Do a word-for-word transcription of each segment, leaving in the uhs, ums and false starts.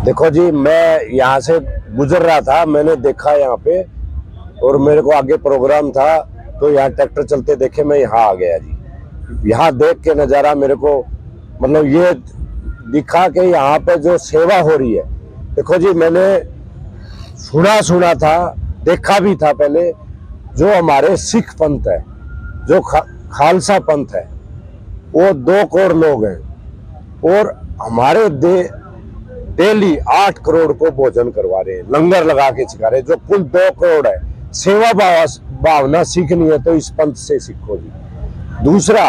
देखो जी, मैं यहाँ से गुजर रहा था, मैंने देखा यहाँ पे, और मेरे को आगे प्रोग्राम था तो यहाँ ट्रैक्टर चलते देखे, मैं यहाँ आ गया जी। यहाँ देख के नज़ारा मेरे को मतलब ये दिखा कि यहाँ पे जो सेवा हो रही है। देखो जी, मैंने सुना सुना था, देखा भी था पहले, जो हमारे सिख पंथ है, जो खा, खालसा पंथ है, वो दो करोड़ लोग हैं और हमारे दे डेली आठ करोड़ को भोजन करवा रहे हैं, लंगर लगा के सिखा रहे हैं, जो कुल दो करोड़ है। सेवा भावना सीखनी है तो इस पंथ से सीखो जी। दूसरा,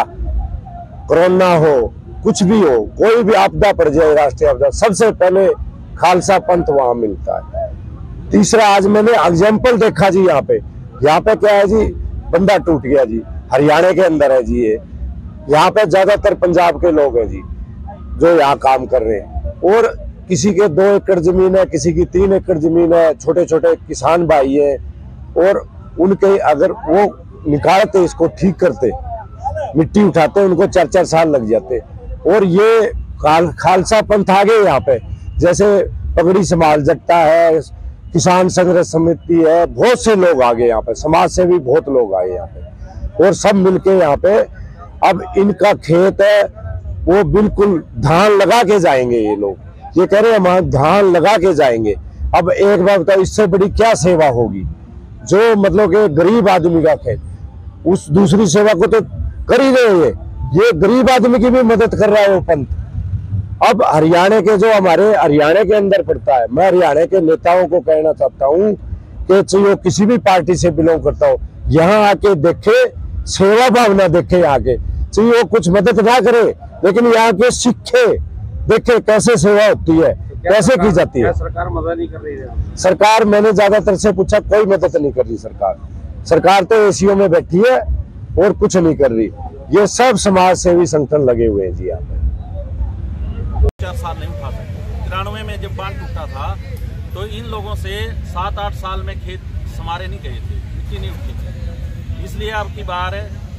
कोरोना हो, कुछ भी हो, कोई भी आपदा पड़ जाए, राष्ट्रीय आपदा, सबसे पहले खालसा पंथ वहां मिलता है। तीसरा, आज मैंने एग्जाम्पल देखा जी, यहाँ पे यहाँ पे क्या है जी, बंदा टूट गया जी, हरियाणा के अंदर है जी। ये यहाँ पे ज्यादातर पंजाब के लोग हैं जी जो यहाँ काम कर रहे हैं, और किसी के दो एकड़ जमीन है, किसी की तीन एकड़ जमीन है, छोटे छोटे किसान भाई हैं, और उनके अगर वो निकालते, इसको ठीक करते, मिट्टी उठाते, उनको चार चार साल लग जाते। और ये खाल, खालसा पंथ आ गए यहाँ पे, जैसे पगड़ी समाज जगता है, किसान संघर्ष समिति है, बहुत से लोग आ गए यहाँ पे, समाज से भी बहुत लोग आए यहाँ पे, और सब मिलके यहाँ पे अब इनका खेत है वो बिल्कुल धान लगा के जाएंगे। ये लोग ये कह रहे हैं हम धान लगा के जाएंगे। अब एक बात बताओ, इससे बड़ी क्या सेवा होगी? जो मतलब कि गरीब आदमी का खेत, उस दूसरी सेवा को तो कर ही रहे हैं, ये गरीब आदमी की भी मदद कर रहा है वो पंथ। अब हरियाणा के, जो हमारे हरियाणा के अंदर पड़ता है, मैं हरियाणा के नेताओं को कहना चाहता हूँ कि चाहे किसी भी पार्टी से बिलोंग करता हो, यहाँ आके देखे, सेवा भावना देखे, आके चाहे वो कुछ मदद ना करे, लेकिन यहाँ के सीखे, देखे कैसे सेवा होती है, कैसे की जाती है। सरकार मदद नहीं कर रही है? सरकार, मैंने ज्यादातर से पूछा, कोई मदद नहीं कर रही सरकार। सरकार तो एसीओ में बैठी है और कुछ नहीं कर रही। ये सब समाज सेवी संगठन लगे हुए हैं जी यहाँ पे। चार साल नहीं उठा सकते। तिरानवे में जब बांध टूटा था तो इन लोगों से सात आठ साल में खेत समारे नहीं गए थे, मिट्टी नहीं उठी थी। इसलिए अब की बार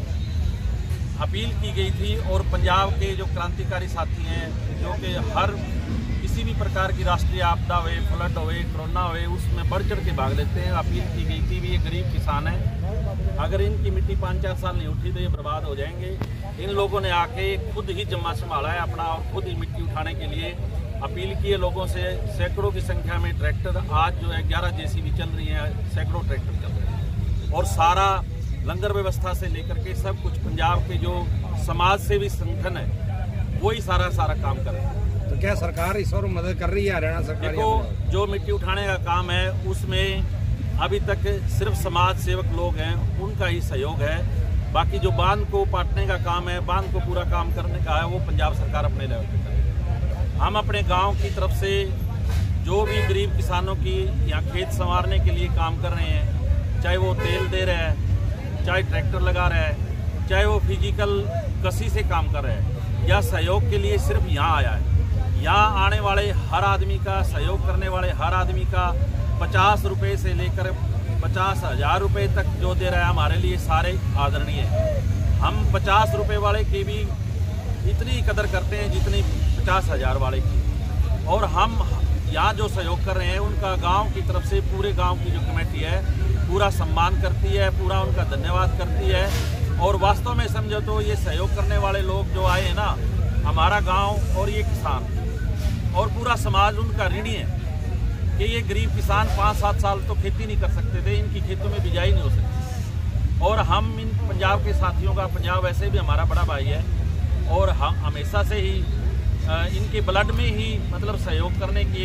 अपील की गई थी, और पंजाब के जो क्रांतिकारी साथी हैं, जो कि हर किसी भी प्रकार की राष्ट्रीय आपदा हुए, फ्लड हुए, कोरोना हुए, उसमें बढ़ चढ़ के भाग लेते हैं। अपील की गई थी भी, ये गरीब किसान है, अगर इनकी मिट्टी पाँच चार साल नहीं उठी तो ये बर्बाद हो जाएंगे। इन लोगों ने आके खुद ही जम्मा संभाला है अपना, और खुद ही मिट्टी उठाने के लिए अपील की है लोगों से। सैकड़ों की संख्या में ट्रैक्टर, आज जो है ग्यारह जेसीबी चल रही है, सैकड़ों ट्रैक्टर चल रहे हैं, और सारा लंगर व्यवस्था से लेकर के सब कुछ पंजाब के जो समाज सेवी संगठन है वही सारा सारा काम कर रहे हैं। तो क्या सरकार इस और मदद कर रही है? हरियाणा सरकार देखो, जो मिट्टी उठाने का काम है उसमें अभी तक सिर्फ समाज सेवक लोग हैं, उनका ही सहयोग है। बाकी जो बांध को पाटने का काम है, बांध को पूरा काम करने का है, वो पंजाब सरकार अपने लेवल पे करे। हम अपने गांव की तरफ से जो भी गरीब किसानों की यहाँ खेत संवारने के लिए काम कर रहे हैं, चाहे वो तेल दे रहे हैं, चाहे ट्रैक्टर लगा रहे हैं, चाहे वो फिजिकल कसी से काम कर रहे हैं, या सहयोग के लिए सिर्फ यहाँ आया है। यहाँ आने वाले हर आदमी का, सहयोग करने वाले हर आदमी का पचास रुपये से लेकर पचास हजार रुपये तक जो दे रहा है, हमारे लिए सारे आदरणीय है। हम पचास रुपये वाले की भी इतनी कदर करते हैं जितनी पचास हजार वाले की। और हम यहाँ जो सहयोग कर रहे हैं उनका गांव की तरफ से, पूरे गांव की जो कमेटी है पूरा सम्मान करती है, पूरा उनका धन्यवाद करती है। और वास्तव में समझो तो ये सहयोग करने वाले लोग जो आए हैं ना, हमारा गाँव और ये किसान और पूरा समाज उनका ऋणी है कि ये गरीब किसान पाँच सात साल तो खेती नहीं कर सकते थे, इनकी खेतों में बिजाई नहीं हो सकती। और हम इन पंजाब के साथियों का, पंजाब वैसे भी हमारा बड़ा भाई है, और हम हमेशा से ही इनके ब्लड में ही मतलब सहयोग करने की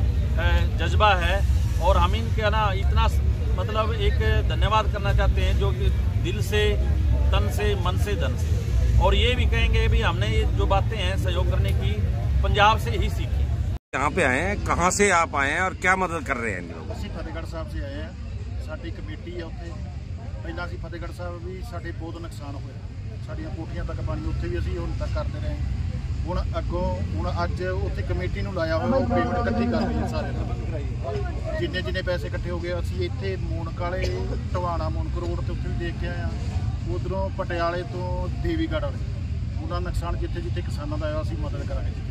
एक जज्बा है। और हम इनके ना इतना मतलब एक धन्यवाद करना चाहते हैं, जो कि दिल से, तन से, मन से, धन से। और ये भी कहेंगे भी हमने ये जो बातें हैं सहयोग करने की पंजाब से ही सीखी। यहाँ पे आए हैं, कहाँ से आप आए हैं और क्या मदद कर रहे हैं इन लोग? ਅਸੀਂ ਫਤਿਹਗੜ੍ਹ ਸਾਹਿਬ से आए हैं। ਸਾਡੀ ਕਮੇਟੀ ਹੈ ਉੱਥੇ। ਪਹਿਲਾਂ ਅਸੀਂ ਫਤਿਹਗੜ੍ਹ ਸਾਹਿਬ ਵੀ ਸਾਡੇ ਬਹੁਤ ਨੁਕਸਾਨ ਹੋਇਆ, ਸਾਡੀਆਂ ਕੋਠੀਆਂ ਤੱਕ ਪਾਣੀ, ਉੱਥੇ ਵੀ ਅਸੀਂ ਹੁਣ ਤੱਕ ਕਰਦੇ ਰਹੇ। ਹੁਣ ਅੱਗੋਂ ਹੁਣ ਅੱਜ ਉੱਥੇ ਕਮੇਟੀ ਨੂੰ ਲਾਇਆ ਹੋਇਆ, ਉਹ ਪੇਮੈਂਟ ਇਕੱਠੀ ਕਰ ਰਹੀ ਹੈ ਸਾਰੇ ਨਾਲ। ਜਿੰਨੇ ਜਿੰਨੇ ਪੈਸੇ ਇਕੱਠੇ ਹੋ ਗਏ, ਅਸੀਂ ਇੱਥੇ ਮੂਨਕ ਵਾਲੇ ਟਵਾਣਾ ਮੂਨਕ ਰੋਡ ਤੇ ਉੱਥੇ ਵੀ ਦੇਖ ਕੇ ਆਏ ਹਾਂ, ਉਧਰੋਂ ਪਟਿਆਲੇ ਤੋਂ ਦੇਵੀਗੜ੍ਹ ਵਾਲੇ, ਉਹਨਾਂ ਨੁਕਸਾਨ ਜਿੱਥੇ ਜਿੱਥੇ ਕਿਸਾਨਾਂ ਦਾ ਆਇਆ ਅਸੀਂ ਮਦਦ ਕਰਾਂਗੇ।